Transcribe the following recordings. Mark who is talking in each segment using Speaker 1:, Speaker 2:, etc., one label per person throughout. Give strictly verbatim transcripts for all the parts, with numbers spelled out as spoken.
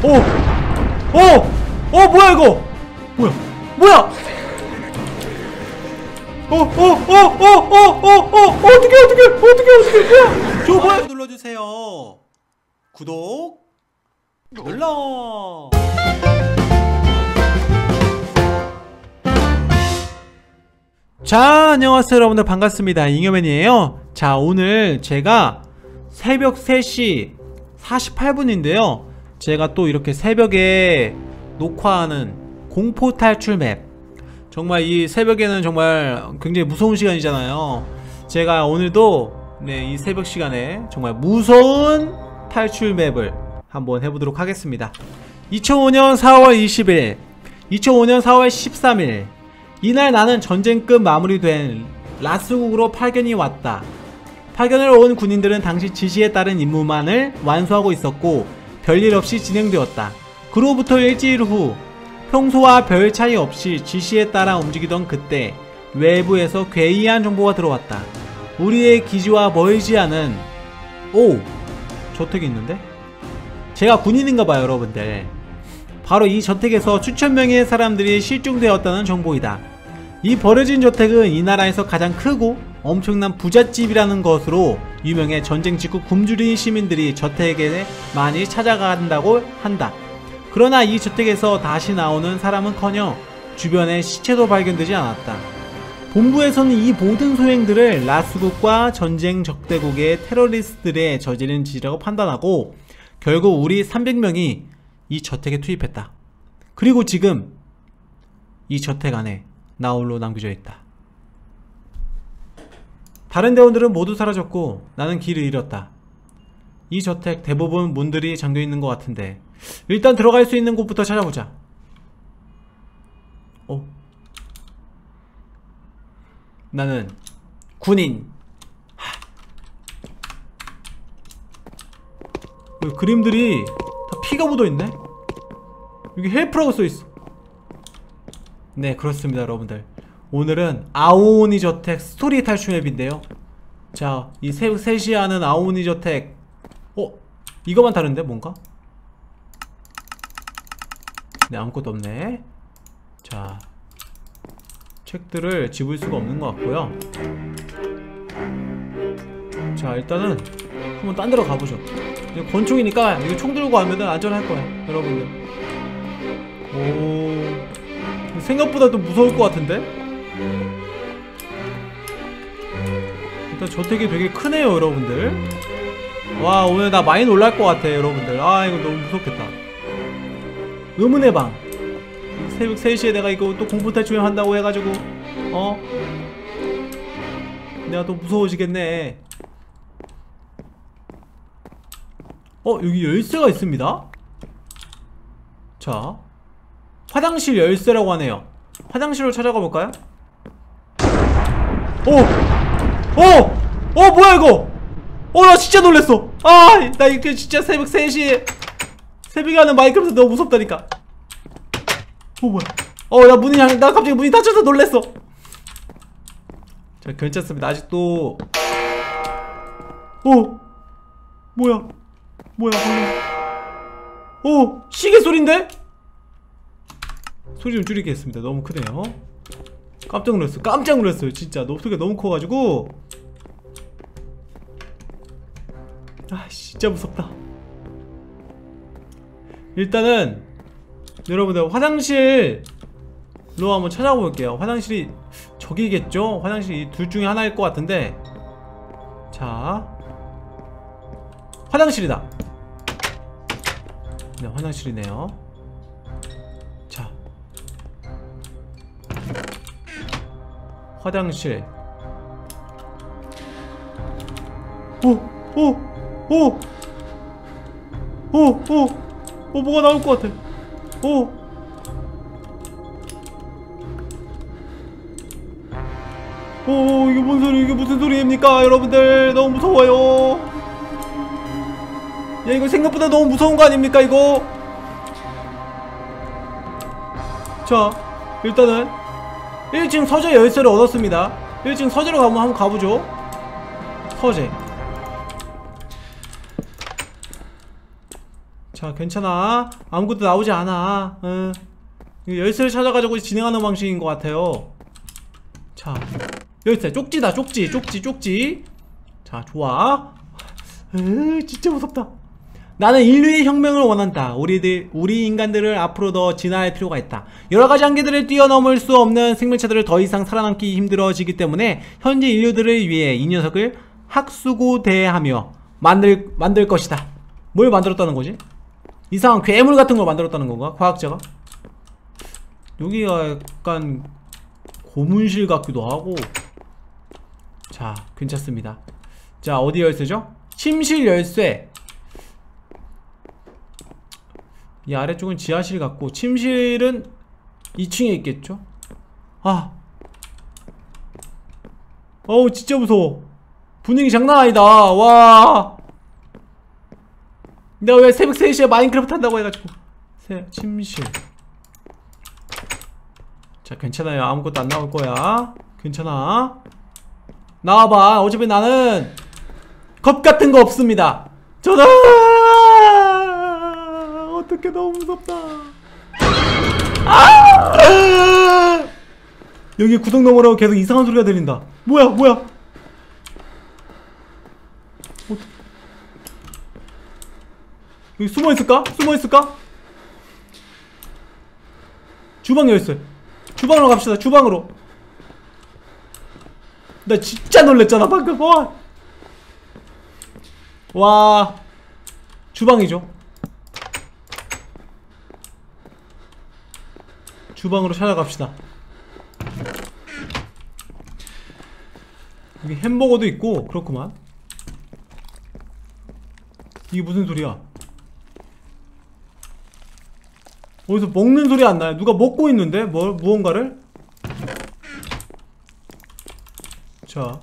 Speaker 1: 어! 어! 어 뭐야 이거! 뭐야! 뭐야! 어! 어! 어! 어! 어! 어! 어! 어떡해 어떡해 어떡해 어떡해 뭐야! 좋아요 눌러주세요. 구독 눌러. 자, 안녕하세요 여러분들, 반갑습니다. 잉여맨이에요. 자, 오늘 제가 새벽 세 시 사십팔 분인데요 제가 또 이렇게 새벽에 녹화하는 공포 탈출 맵, 정말 이 새벽에는 정말 굉장히 무서운 시간이잖아요. 제가 오늘도 네, 이 새벽 시간에 정말 무서운 탈출 맵을 한번 해보도록 하겠습니다. 이천오 년 사월 이십일, 이천오 년 사월 십삼일, 이날 나는 전쟁 끝 마무리된 라스국으로 파견이 왔다. 파견을 온 군인들은 당시 지시에 따른 임무만을 완수하고 있었고 별일 없이 진행되었다. 그로부터 일주일 후, 평소와 별 차이 없이 지시에 따라 움직이던 그때 외부에서 괴이한 정보가 들어왔다. 우리의 기지와 멀지 않은 오! 저택이 있는데? 제가 군인인가봐요 여러분들. 바로 이 저택에서 수천 명의 사람들이 실종되었다는 정보이다. 이 버려진 저택은 이 나라에서 가장 크고 엄청난 부잣집이라는 것으로 유명해 전쟁 직후 굶주린 시민들이 저택에 많이 찾아간다고 한다. 그러나 이 저택에서 다시 나오는 사람은커녕 주변에 시체도 발견되지 않았다. 본부에서는 이 모든 소행들을 라스국과 전쟁 적대국의 테러리스트들의 저지른 짓이라고 판단하고 결국 우리 삼백 명이 이 저택에 투입했다. 그리고 지금 이 저택 안에 나 홀로 남겨져 있다. 다른 대원들은 모두 사라졌고 나는 길을 잃었다. 이 저택 대부분 문들이 잠겨 있는 것 같은데 일단 들어갈 수 있는 곳부터 찾아보자. 어? 나는 군인. 하. 그림들이 다 피가 묻어있네? 여기 헬프라고 써있어. 네, 그렇습니다 여러분들. 오늘은 아오니 저택 스토리 탈출 맵인데요, 자, 이 새벽 세 시에 하는 아오니 저택. 어? 이거만 다른데 뭔가? 네, 아무것도 없네. 자, 책들을 집을 수가 없는 것 같고요. 자, 일단은 한번 딴 데로 가보죠. 권총이니까 이거 총 들고 가면은 안전할 거야 여러분들. 오, 생각보다 좀 무서울 것 같은데? 일단 저택이 되게 크네요 여러분들. 와, 오늘 나 많이 놀랄 것 같아 여러분들. 아, 이거 너무 무섭겠다. 의문의 방. 새벽 세 시에 내가 이거 또 공포 탈출 한다고 해가지고 어? 내가 또 무서워지겠네. 어? 여기 열쇠가 있습니다. 자, 화장실 열쇠라고 하네요. 화장실로 찾아가 볼까요? 오! 어! 어 뭐야 이거! 어, 나 진짜 놀랬어. 아, 나 이렇게 진짜 새벽 세 시에 새벽에 하는 마이크로프트 너무 무섭다니까. 어 뭐야? 어, 나 문이 나 갑자기 문이 닫혀서 놀랬어. 자, 괜찮습니다. 아직도. 어 뭐야? 뭐야 방금. 어, 시계 소린데? 소리 좀 줄이겠습니다. 너무 크네요. 깜짝 놀랐어. 깜짝 놀랐어요 진짜. 너무 소리가 너무 커가지고. 아, 진짜 무섭다. 일단은 여러분들 화장실로 한번 찾아볼게요. 화장실이 저기겠죠? 화장실이 둘 중에 하나일 것 같은데. 자, 화장실이다. 네, 화장실이네요. 자, 화장실. 오! 오! 오! 오! 오! 오! 뭐가 나올 것 같아. 오! 오! 이게 뭔 소리, 이게 무슨 소리입니까 여러분들. 너무 무서워요. 야, 이거 생각보다 너무 무서운 거 아닙니까 이거? 자, 일단은 일 층 서재 열쇠를 얻었습니다. 일 층 서재로 가면 한번 가보죠. 서재. 자, 괜찮아. 아무것도 나오지 않아. 어. 열쇠를 찾아가지고 진행하는 방식인 것 같아요. 자, 열쇠. 쪽지다, 쪽지, 쪽지, 쪽지. 자, 좋아. 으, 진짜 무섭다. 나는 인류의 혁명을 원한다. 우리들, 우리 인간들을 앞으로 더 진화할 필요가 있다. 여러가지 한계들을 뛰어넘을 수 없는 생명체들을 더 이상 살아남기 힘들어지기 때문에 현재 인류들을 위해 이 녀석을 학수고대하며 만들, 만들 것이다. 뭘 만들었다는 거지? 이상한 괴물 같은 걸 만들었다는 건가? 과학자가? 여기가 약간 고문실 같기도 하고. 자, 괜찮습니다. 자, 어디 열쇠죠? 침실 열쇠. 이 아래쪽은 지하실 같고 침실은 이 층에 있겠죠? 아, 어우 진짜 무서워. 분위기 장난 아니다. 와, 내가 왜 새벽 세 시에 마인크래프트 한다고 해가지고. 새, 침실. 자, 괜찮아요. 아무것도 안 나올 거야. 괜찮아. 나와봐. 어차피 나는 겁 같은 거 없습니다. 전화. 어떡해, 너무 무섭다. 아! 여기 구석 너머로 계속 이상한 소리가 들린다. 뭐야, 뭐야? 어떡... 여기 숨어 있을까? 숨어 있을까? 주방 열쇠. 주방으로 갑시다. 주방으로. 나 진짜 놀랬잖아 방금. 와, 와, 주방이죠. 주방으로 찾아갑시다. 여기 햄버거도 있고 그렇구만. 이게 무슨 소리야? 어디서 먹는 소리 안 나요? 누가 먹고 있는데? 뭐, 무언가를? 자,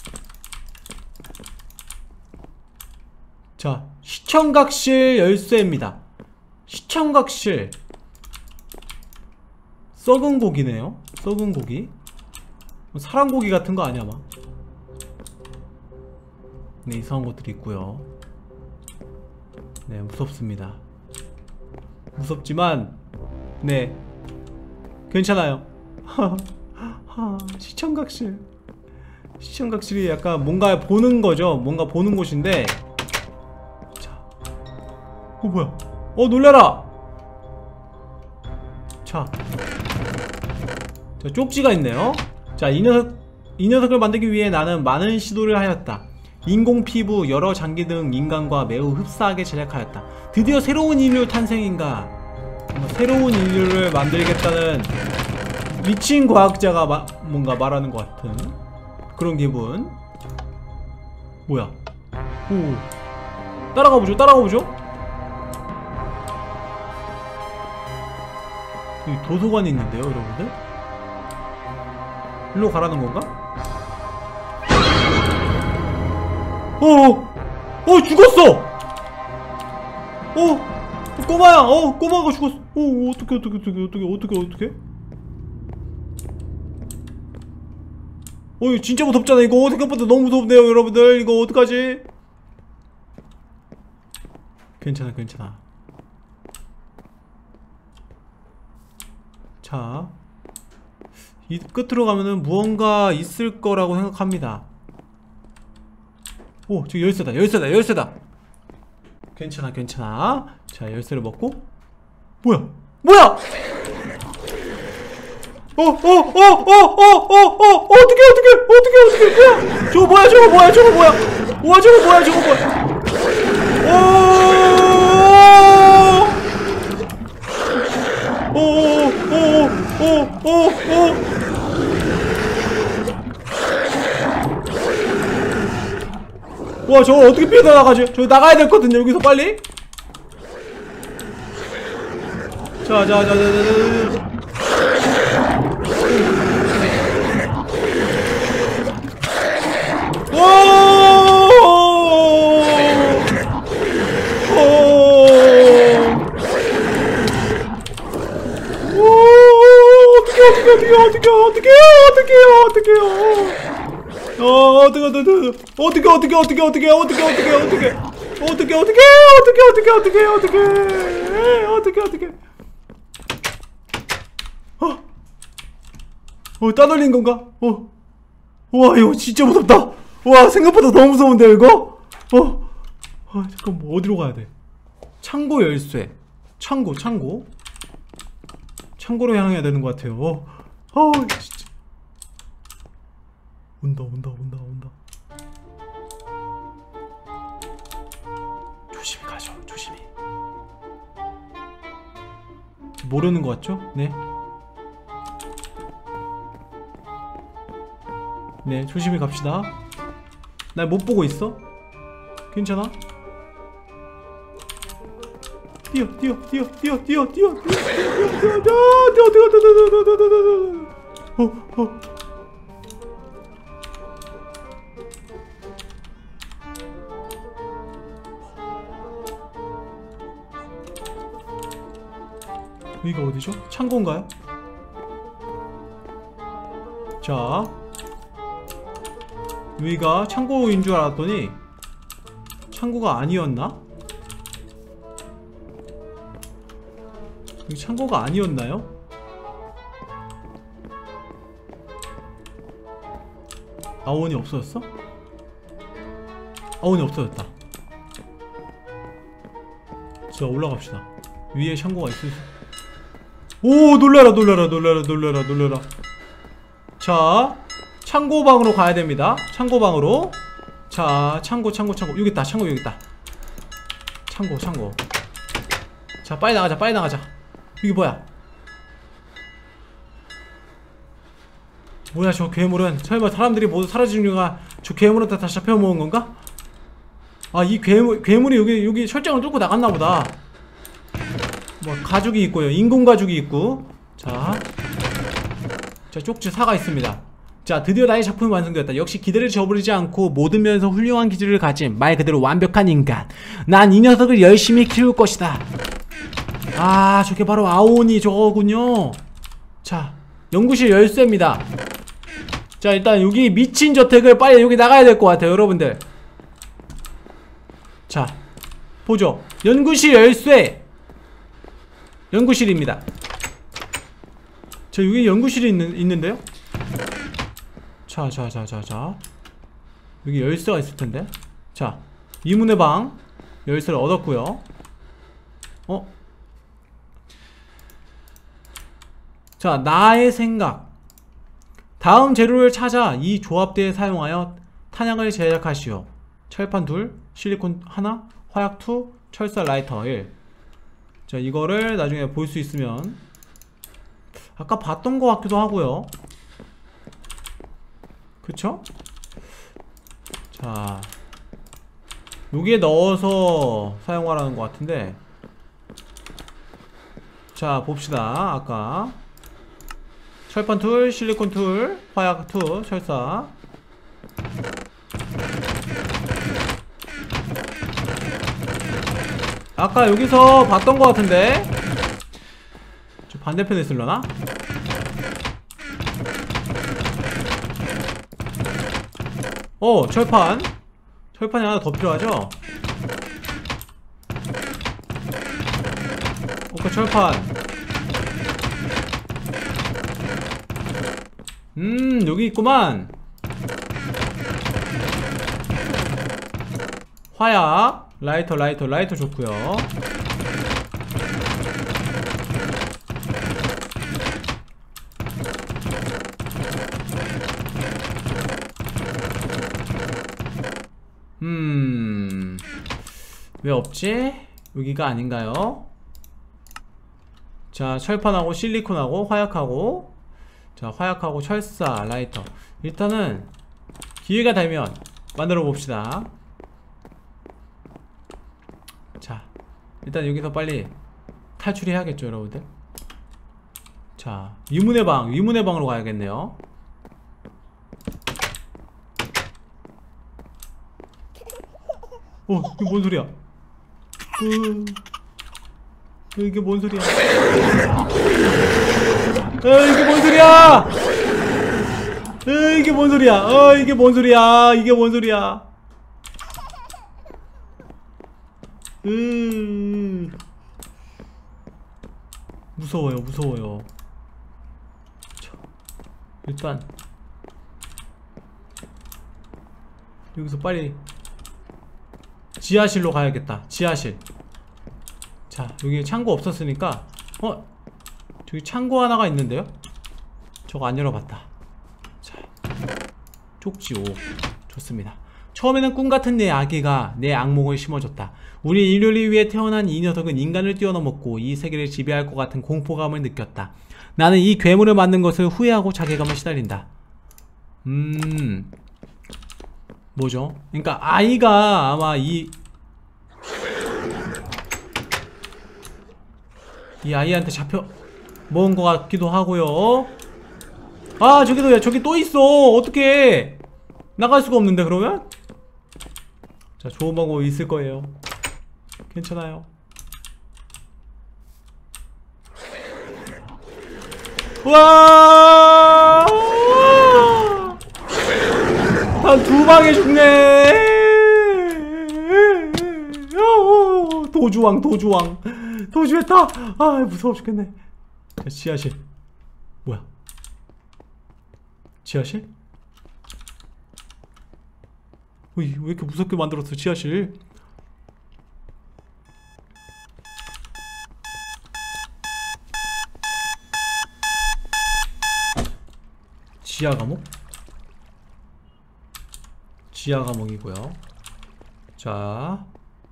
Speaker 1: 자, 시청각실 열쇠입니다. 시청각실. 썩은 고기네요. 썩은 고기. 사람 고기 같은 거 아니야, 막. 네, 이상한 것들이 있고요. 네, 무섭습니다. 무섭지만 네, 괜찮아요. 시청각실. 시청각실이 약간 뭔가 보는 거죠. 뭔가 보는 곳인데. 자, 어 뭐야? 어 놀래라. 자, 자, 쪽지가 있네요. 자, 이 녀석, 이 녀석을 만들기 위해 나는 많은 시도를 하였다. 인공 피부, 여러 장기 등 인간과 매우 흡사하게 제작하였다. 드디어 새로운 인류 탄생인가? 새로운 인류를 만들겠다는 미친 과학자가 마, 뭔가 말하는 것 같은 그런 기분. 뭐야? 오, 따라가보죠. 따라가보죠. 여기 도서관이 있는데요, 여러분들? 일로 가라는 건가? 어어! 어! 죽었어! 어! 꼬마야! 어! 꼬마가 죽었어! 어! 어떡해 어떡해 어떡해 어떡해 어떡해 어떡해? 어, 이거 진짜 무섭잖아. 이거 생각보다 너무 무섭네요, 여러분들. 이거 어떡하지? 괜찮아, 괜찮아. 자, 이 끝으로 가면은 무언가 있을 거라고 생각합니다. 오, 저기 열쇠다, 열쇠다, 열쇠다. 괜찮아, 괜찮아. 자, 열쇠를 먹고. 뭐야? 뭐야? 어, 어, 어, 어, 어, 어, 어, 어떡해, 어떡해, 어떡해, 어떡해, 뭐야? 저거 뭐야, 저거 뭐야, 저거 뭐야? 와, 저거 뭐야, 저거 뭐야? 오, 오, 오, 오, 오. 와, 저거 어떻게 피해나가지? 저기 나가야 될거든요, 여기서 빨리. 자, 자, 자, 자, 자, 자, 자. 오! 오! 오! 어떡해, 어떡해, 어떡해, 어떡해, 어떡해, 어떡해요. 어, 어떡해, 어떡해, 어떡해, 어떡해, 어떡해, 어떡해, 어떡해, 어떡해, 어떡해. 어떻게 어떻게 어떻게 어떻게 어떻게 어떻게 어떻게 어떻게 어? 어 따돌린 건가? 어? 와 이거 진짜 무섭다. 와 생각보다 너무 무서운데 이거? 어? 아 잠깐 뭐 어디로 가야 돼? 창고 열쇠. 창고 창고 창고로 향해야 되는 것 같아요. 어, 어 진짜 온다 온다 온다 온다. 조심히 가죠. 조심히. 모르는 것 같죠? 네. 네 조심히 갑시다. 날 못 보고 있어? 괜찮아? 뛰어 뛰어 뛰어 뛰어 뛰어 뛰어 뛰어 뛰어 뛰어 뛰어 뛰어 뛰어 뛰어 어 어. 여기가 어디죠? 창고인가요? 자 여기가 창고인 줄 알았더니 창고가 아니었나? 여기 창고가 아니었나요? 아원이 없어졌어? 아원이 없어졌다. 자 올라갑시다. 위에 창고가 있을 수... 오 놀라라 놀라라 놀라라 놀라라 놀라라. 자 창고방으로 가야됩니다. 창고방으로. 자 창고 창고 창고 여기 있다. 창고 여기 있다. 창고 창고. 자 빨리 나가자 빨리 나가자. 이게 뭐야? 뭐야 저 괴물은? 설마 사람들이 모두 사라진 이유가 저 괴물한테 다시 잡혀먹은 건가? 아 이 괴물, 괴물이 여기 여기 철장을 뚫고 나갔나보다. 뭐 가죽이 있고요. 인공 가죽이 있고. 자, 자 쪽지 사가 있습니다. 자 드디어 나의 작품이 완성되었다. 역시 기대를 저버리지 않고 모든 면에서 훌륭한 기질을 가진 말 그대로 완벽한 인간. 난 이 녀석을 열심히 키울 것이다. 아 저게 바로 아오니 저거군요. 자 연구실 열쇠입니다. 자 일단 여기 미친 저택을 빨리 여기 나가야 될 것 같아요 여러분들. 자 보죠. 연구실 열쇠. 연구실입니다. 자 여기 연구실이 있는, 있는데요. 자 자 자 자 자 여기 열쇠가 있을텐데. 자 이문의 방 열쇠를 얻었고요. 어? 자 나의 생각. 다음 재료를 찾아 이 조합대에 사용하여 탄약을 제작하시오. 철판 둘, 실리콘 하나, 화약 투, 철사 라이터 일. 자 이거를 나중에 볼 수 있으면 아까 봤던 것 같기도 하고요. 그쵸? 자 여기에 넣어서 사용하라는 것 같은데. 자 봅시다. 아까 철판 툴, 실리콘 툴, 화약 투, 철사. 아까 여기서 봤던 것 같은데. 저 반대편에 있으려나? 어 철판. 철판이 하나 더 필요하죠? 오케이 철판. 음 여기 있구만. 화약 라이터 라이터 라이터 좋구요. 음 왜 없지? 여기가 아닌가요? 자 철판하고 실리콘하고 화약하고. 자 화약하고 철사 라이터. 일단은 기회가 되면 만들어 봅시다. 자 일단 여기서 빨리 탈출해야겠죠 여러분들. 자 위문의 방 위문의 방으로 가야겠네요. 어 이게 뭔 소리야? 으, 이게 뭔 소리야? 어 이게 뭔 소리야? 어 이게 뭔 소리야? 어 이게 뭔 소리야? 이게 뭔 소리야? 으 무서워요 무서워요. 자, 일단 여기서 빨리 지하실로 가야겠다. 지하실. 자, 여기 창고 없었으니까 어? 저기 창고 하나가 있는데요? 저거 안 열어봤다. 자, 쪽지 오. 좋습니다. 처음에는 꿈같은 내 아기가 내 악몽을 심어줬다. 우리 인류를 위해 태어난 이 녀석은 인간을 뛰어넘었고 이 세계를 지배할 것 같은 공포감을 느꼈다. 나는 이 괴물을 만든 것을 후회하고 자괴감을 시달린다. 음... 뭐죠? 그러니까 아이가 아마 이... 이 아이한테 잡혀 먹은 것 같기도 하고요. 아 저기도 저기 또 있어. 어떡해. 나갈 수가 없는데 그러면? 자, 좋은 방법 있을 거예요. 괜찮아요. 와! 한 두 방에 죽네. 도주왕, 도주왕. 도주했다. 아, 무서워 죽겠네. 자, 지하실. 뭐야? 지하실? 왜, 왜 이렇게 무섭게 만들었어, 지하실? 지하 감옥? 지하 감옥이고요. 자,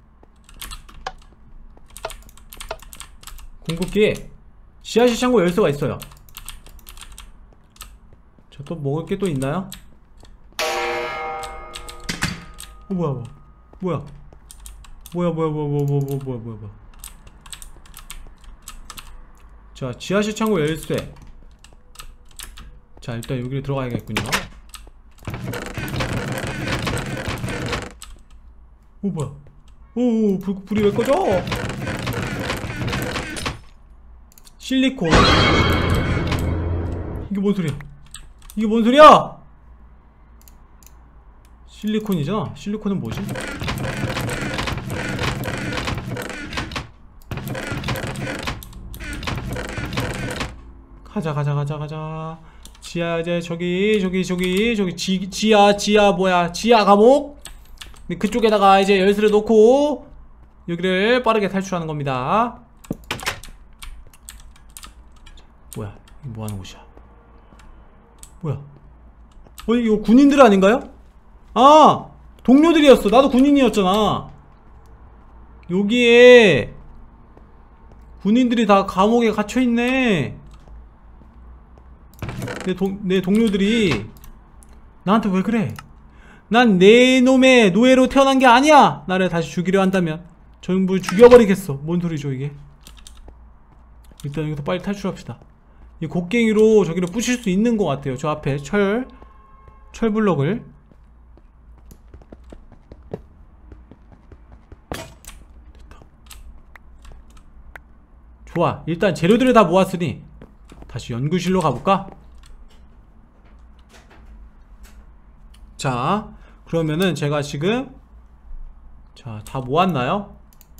Speaker 1: 궁극기 지하실 창고 열쇠가 있어요. 저 또 먹을 게 또 있나요? 어, 뭐야, 뭐야, 뭐야, 뭐야, 뭐야, 뭐야, 뭐야, 뭐야, 뭐야, 뭐야, 뭐야. 자, 지하실 창고 열쇠. 자, 일단 여기로 들어가야겠군요. 오, 뭐야? 오, 불, 불이 왜 꺼져? 실리콘. 이게 뭔 소리야? 이게 뭔 소리야? 실리콘이잖아. 실리콘은 뭐지? 가자, 가자, 가자, 가자. 지하, 이제 저기, 저기, 저기, 저기, 지, 지하, 지하, 뭐야, 지하 감옥? 근데 그쪽에다가 이제 열쇠를 놓고 여기를 빠르게 탈출하는 겁니다. 뭐야, 이거 뭐 하는 곳이야? 뭐야? 어, 이거 군인들 아닌가요? 아! 동료들이었어. 나도 군인이었잖아. 여기에 군인들이 다 감옥에 갇혀있네. 내, 동, 내 동료들이 나한테 왜 그래? 난 내 놈의 노예로 태어난 게 아니야. 나를 다시 죽이려 한다면 전부 죽여버리겠어. 뭔 소리죠 이게? 일단 여기서 빨리 탈출합시다. 이 곡괭이로 저기를 부실 수 있는 것 같아요. 저 앞에 철 철블럭을. 됐다. 좋아. 일단 재료들을 다 모았으니 다시 연구실로 가볼까? 자, 그러면은 제가 지금 자, 다 모았나요?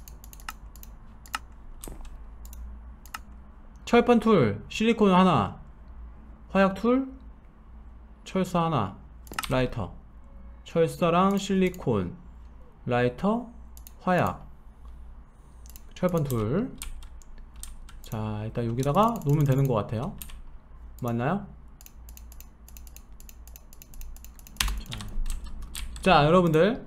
Speaker 1: 철판 툴, 실리콘 하나, 화약 툴, 철사 하나, 라이터, 철사랑 실리콘, 라이터, 화약, 철판 툴. 자, 일단 여기다가 놓으면 되는 것 같아요. 맞나요? 자, 자, 여러분들,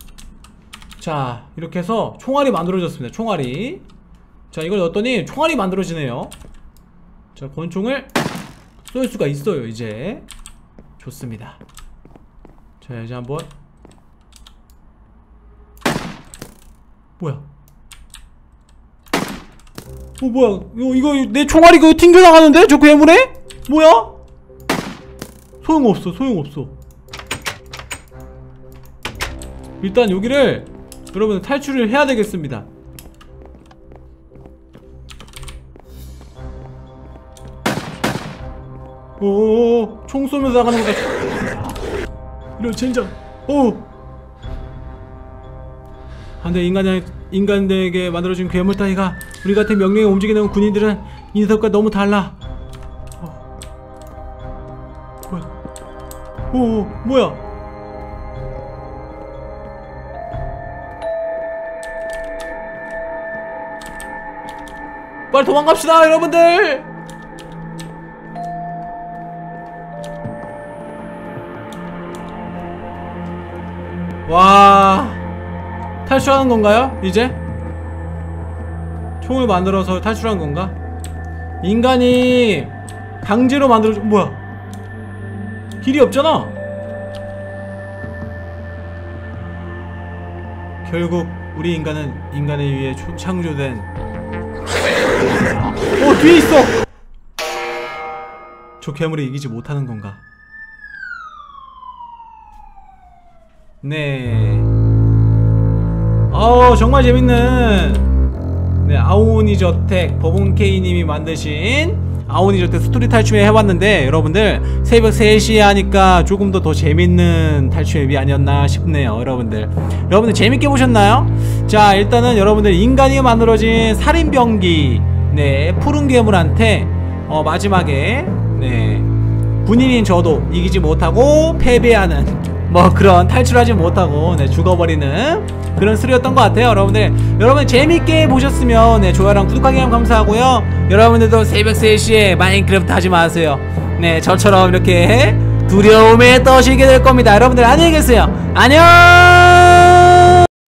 Speaker 1: 자, 이렇게 해서 총알이 만들어졌습니다. 총알이. 자, 이걸 넣었더니 총알이 만들어지네요. 자, 권총을 쏠 수가 있어요. 이제 좋습니다. 자, 이제 한번. 뭐야? 어, 뭐야? 이거, 이거 내 총알이 그 튕겨나가는데? 저 괴물에? 뭐야? 소용없어, 소용없어. 일단 여기를 여러분 탈출을 해야 되겠습니다. 오오오, 총 쏘면서 나가는 거다. 이런 젠장. 오. 안돼. 인간 인간에게 만들어진 괴물 따위가 우리 같은 명령에 움직이는 군인들은 이 녀석과 너무 달라. 어. 뭐야? 오, 뭐야? 빨리 도망갑시다, 여러분들. 와, 탈출하는 건가요? 이제? 총을 만들어서 탈출하는 건가? 인간이 강제로 만들어줘. 뭐야? 길이 없잖아. 결국 우리 인간은 인간에 의해 창조된. 어, 뒤에 있어. 저 괴물을 이기지 못하는 건가? 네. 어, 정말 재밌는, 네, 아오니저택 버본케이님이 만드신 아오니저택 스토리 탈출맵 해봤는데, 여러분들 새벽 세 시에 하니까 조금 더 더 재밌는 탈출맵이 아니었나 싶네요. 여러분들 여러분들 재밌게 보셨나요? 자, 일단은 여러분들 인간이 만들어진 살인병기, 네, 푸른 괴물한테 어, 마지막에, 네, 군인인 저도 이기지 못하고 패배하는, 뭐 그런, 탈출하지 못하고, 네, 죽어버리는 그런 스릴이었던 것 같아요. 여러분들 여러분 재밌게 보셨으면, 네, 좋아요랑 구독하기 하면 감사하고요. 여러분들도 새벽 세 시에 마인크래프트 하지 마세요. 네, 저처럼 이렇게 두려움에 떠시게 될 겁니다. 여러분들 안녕히 계세요. 안녕.